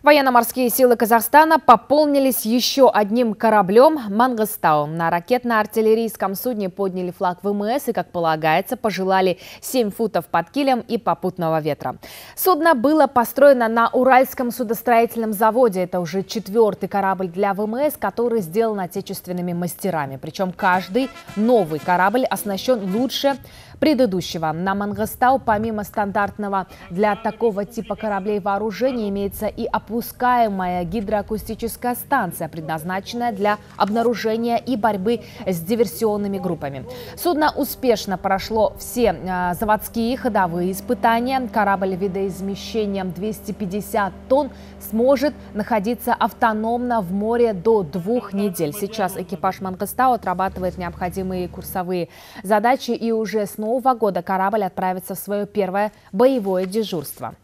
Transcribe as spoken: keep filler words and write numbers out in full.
Военно-морские силы Казахстана пополнились еще одним кораблем «Мангыстау». На ракетно-артиллерийском судне подняли флаг ВМС и, как полагается, пожелали семь футов под килем и попутного ветра. Судно было построено на Уральском судостроительном заводе. Это уже четвертый корабль для ВМС, который сделан отечественными мастерами. Причем каждый новый корабль оснащен лучше предыдущего. На «Мангыстау» помимо стандартного для такого типа кораблей вооружения имеется и опускаемая гидроакустическая станция, предназначенная для обнаружения и борьбы с диверсионными группами. Судно успешно прошло все э, заводские и ходовые испытания. Корабль видоизмещением двести пятьдесят тонн сможет находиться автономно в море до двух недель. Сейчас экипаж «Мангыстау» отрабатывает необходимые курсовые задачи, и уже с нового года корабль отправится в свое первое боевое дежурство.